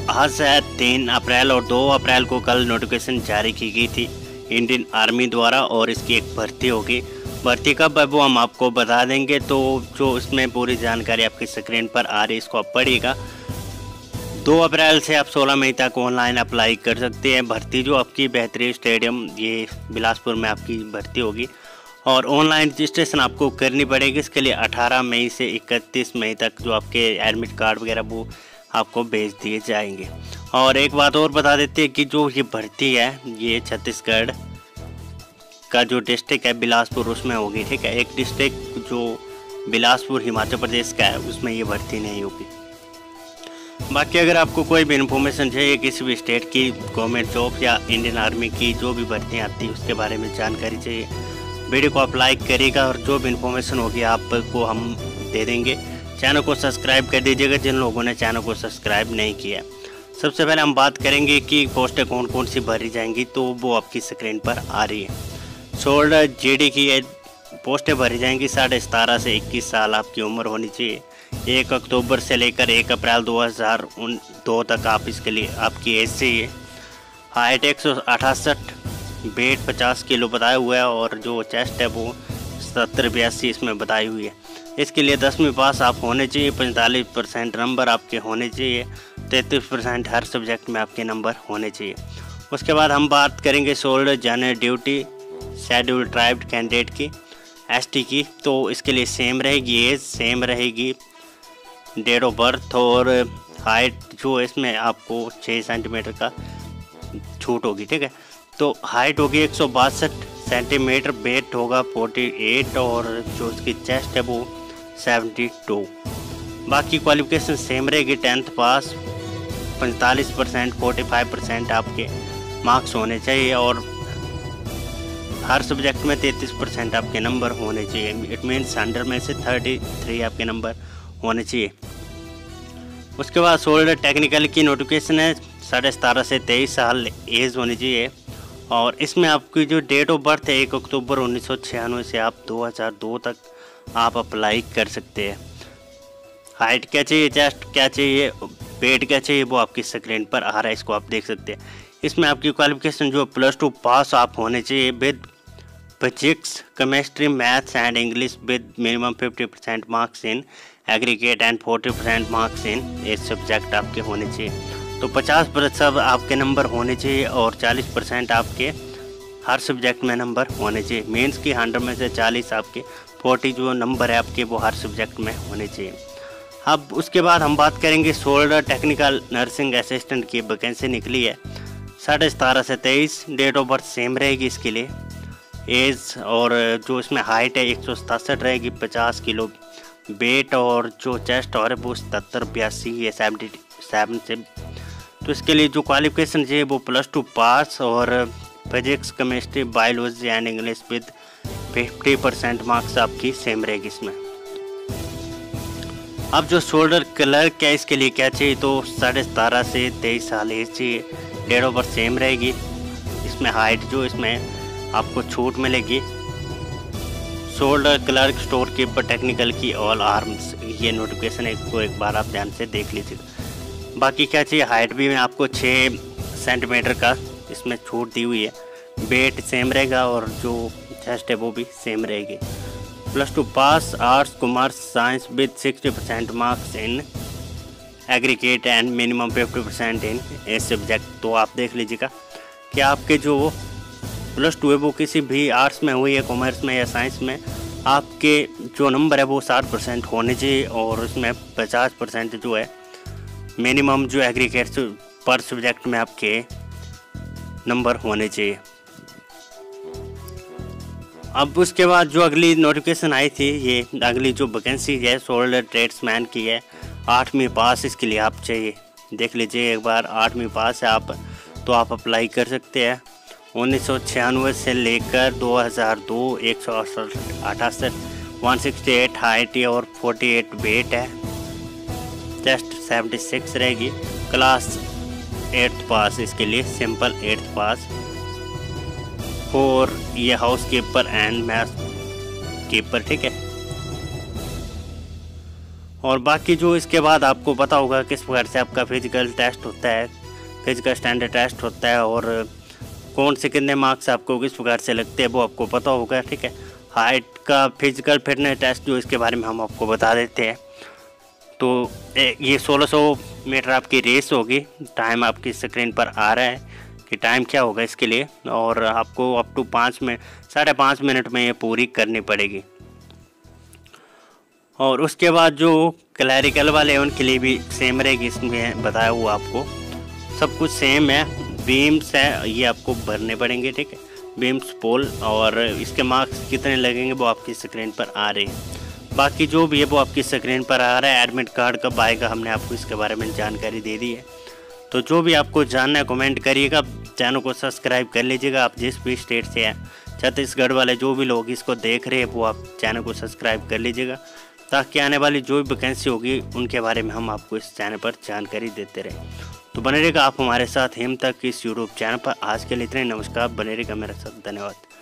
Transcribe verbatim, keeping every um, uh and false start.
आज से तीन अप्रैल और दो अप्रैल को कल नोटिफिकेशन जारी की गई थी इंडियन आर्मी द्वारा, और इसकी एक भर्ती होगी। भर्ती कब है वो हम आपको बता देंगे। तो जो इसमें पूरी जानकारी आपकी स्क्रीन पर आ रही है, इसको आप पढ़िएगा। दो अप्रैल से आप सोलह मई तक ऑनलाइन अप्लाई कर सकते हैं। भर्ती जो आपकी बेहतरीन स्टेडियम ये बिलासपुर में आपकी भर्ती होगी, और ऑनलाइन रजिस्ट्रेशन आपको करनी पड़ेगी। इसके लिए अठारह मई से इकतीस मई तक जो आपके एडमिट कार्ड वगैरह वो आपको भेज दिए जाएंगे। और एक बात और बता देते हैं कि जो ये भर्ती है ये छत्तीसगढ़ का जो डिस्ट्रिक्ट है बिलासपुर उसमें होगी, ठीक है। एक डिस्ट्रिक्ट जो बिलासपुर हिमाचल प्रदेश का है उसमें ये भर्ती नहीं होगी। बाकी अगर आपको कोई भी इन्फॉर्मेशन चाहिए किसी भी स्टेट की गवर्नमेंट जॉब या इंडियन आर्मी की जो भी भर्तियाँ आती है उसके बारे में जानकारी चाहिए, वीडियो को आप लाइक करिएगा और जो भी इन्फॉर्मेशन होगी आपको हम दे देंगे। चैनल को सब्सक्राइब कर दीजिएगा जिन लोगों ने चैनल को सब्सक्राइब नहीं किया। सबसे पहले हम बात करेंगे कि पोस्टें कौन कौन सी भरी जाएंगी, तो वो आपकी स्क्रीन पर आ रही है। सोल्डर जीडी की पोस्टें भरी जाएंगी। साढ़े सतारह से इक्कीस साल आपकी उम्र होनी चाहिए। एक अक्टूबर से लेकर एक अप्रैल दो हज़ार दो तक आप इसके लिए आपकी एज चाहिए। हाइट एक सौ अठासठ, वेट पचास किलो बताया हुआ है, और जो चेस्ट है वो सत्तर बयासी इसमें बताई हुई है। इसके लिए दसवीं पास आप होने चाहिए। पैंतालीस परसेंट नंबर आपके होने चाहिए। तैंतीस परसेंट हर सब्जेक्ट में आपके नंबर होने चाहिए। उसके बाद हम बात करेंगे soldier general duty schedule tribe candidate की, एसटी की। तो इसके लिए सेम रहेगी, एज सेम रहेगी, डेट ऑफ बर्थ और हाइट जो इसमें आपको छः सेंटीमीटर का छूट होगी, ठीक है। तो हाइट होगी एक सौ बासठ सेंटीमीटर, वेट होगा अड़तालीस, और जो इसकी चेस्ट है वो बहत्तर। बाकी क्वालिफिकेशन सेम रहेगी। टेंथ पास, पैंतालीस परसेंट पैंतालीस परसेंट आपके मार्क्स होने चाहिए, और हर सब्जेक्ट में तैंतीस परसेंट आपके नंबर होने चाहिए। इट मीन्स हंड्रेड में से तैंतीस आपके नंबर होने चाहिए। उसके बाद सोल्डर टेक्निकल की नोटिफिकेशन है। साढ़े सतारह से तेईस साल एज होनी चाहिए, और इसमें आपकी जो डेट ऑफ बर्थ है एक अक्टूबर उन्नीस सौ छियानवे से आप दो हज़ार दो तक आप अप्लाई कर सकते हैं। हाइट क्या चाहिए, चेस्ट क्या चाहिए, वेट क्या चाहिए वो आपकी स्क्रीन पर आ रहा है, इसको आप देख सकते हैं। इसमें आपकी क्वालिफिकेशन जो प्लस टू पास आप होने चाहिए with physics, chemistry, maths and English with minimum fifty percent marks in aggregate and forty percent marks in a subject आपके होने चाहिए। तो पचास प्रतिशत आपके नंबर होने चाहिए, और चालीस परसेंट आपके हर सब्जेक्ट में नंबर होने चाहिए। मीन्स की हंड्रेड में से चालीस आपके चालीस जो नंबर है आपके वो हर सब्जेक्ट में होने चाहिए। अब उसके बाद हम बात करेंगे सोल्डर टेक्निकल नर्सिंग असिस्टेंट की वैकेंसी निकली है। साढ़े सतारह से तेईस, डेट ऑफ बर्थ सेम रहेगी इसके लिए, एज और जो इसमें हाइट है एक सौ सतासठ रहेगी, पचास किलो वेट, और जो चेस्ट और है वो सत्तर बयासी ये सेवेंटी सेवन से। तो इसके लिए जो क्वालिफिकेशन चाहिए वो प्लस टू पास और physics, chemistry, biology and English with fifty percent marks आपकी सेम रहेगी इसमें। अब जो शोल्डर क्लर्क है इसके लिए क्या चाहिए, तो साढ़े सतारह से तेईस साल एज चाहिए। डेट ऑफ बर्थ सेम रहेगी। इसमें हाइट जो इसमें आपको छूट मिलेगी। Soldier clerk, store keeper, technical की ऑल आर्म्स, ये नोटिफिकेशन एक को एक बार आप ध्यान से देख लीजिएगा। बाकी क्या चाहिए, हाइट भी में आपको छः सेंटीमीटर का इसमें छूट दी हुई है। वेट सेम रहेगा, और जो चेस्ट है वो भी सेम रहेगी। Plus two pass, arts, commerce, science with sixty percent marks in aggregate and minimum fifty percent in a subject. तो आप देख लीजिएगा कि आपके जो प्लस टू है वो किसी भी आर्ट्स में हुई है, कॉमर्स में या साइंस में, आपके जो नंबर है वो साठ परसेंट होने चाहिए, और उसमें पचास परसेंट जो है मिनिमम जो एग्रीगेट पर सब्जेक्ट में आपके नंबर होने चाहिए। अब उसके बाद जो अगली नोटिफिकेशन आई थी, ये अगली जो वैकेंसी है सोल्डर ट्रेड्समैन की है। आठवीं पास इसके लिए आप चाहिए, देख लीजिए एक बार, आठवीं पास है आप तो आप अप्लाई कर सकते हैं। उन्नीस सौ छियानवे से लेकर दो हज़ार दो, एक सौ अठासठ, एक सौ अड़सठ हाइट और अड़तालीस वेट है। चेस्ट छिहत्तर रहेगी। क्लास एट्थ पास इसके लिए, सिंपल एट्थ पास। और ये house keeper and mess keeper, ठीक है। और बाकी जो इसके बाद आपको पता होगा किस प्रकार से आपका फिजिकल टेस्ट होता है, फिजिकल स्टैंडर्ड टेस्ट होता है, और कौन से कितने मार्क्स आपको किस प्रकार से लगते हैं वो आपको पता होगा। ठीक है, हाइट का फिजिकल फिटनेस टेस्ट जो इसके बारे में हम आपको बता देते हैं। तो ये सोलह सौ मीटर आपकी रेस होगी। टाइम आपकी स्क्रीन पर आ रहा है कि टाइम क्या होगा इसके लिए, और आपको अप टू पाँच मिनट साढ़े पाँच मिनट में ये पूरी करनी पड़ेगी। और उसके बाद जो क्लैरिकल वाले हैं उनके लिए भी सेम रहेगी, इसमें बताया हुआ आपको सब कुछ सेम है। बीम्स है ये आपको भरने पड़ेंगे। ठीक है, बीम्स पोल, और इसके मार्क्स कितने लगेंगे वो आपकी स्क्रीन पर आ रहे हैं। बाकी जो भी है वो आपकी स्क्रीन पर आ रहा है। एडमिट कार्ड कब आएगा हमने आपको इसके बारे में जानकारी दे दी है। तो जो भी आपको जानना है कमेंट करिएगा, चैनल को सब्सक्राइब कर लीजिएगा। आप जिस भी स्टेट से हैं, छत्तीसगढ़ वाले जो भी लोग इसको देख रहे हैं वो आप चैनल को सब्सक्राइब कर लीजिएगा, ताकि आने वाली जो भी वैकेंसी होगी उनके बारे में हम आपको इस चैनल पर जानकारी देते रहें। तो बने रहेगा आप हमारे साथ हिम तक इस यूट्यूब चैनल पर। आज के लिए इतने, नमस्कार, बने रहेगा मेरे साथ, धन्यवाद।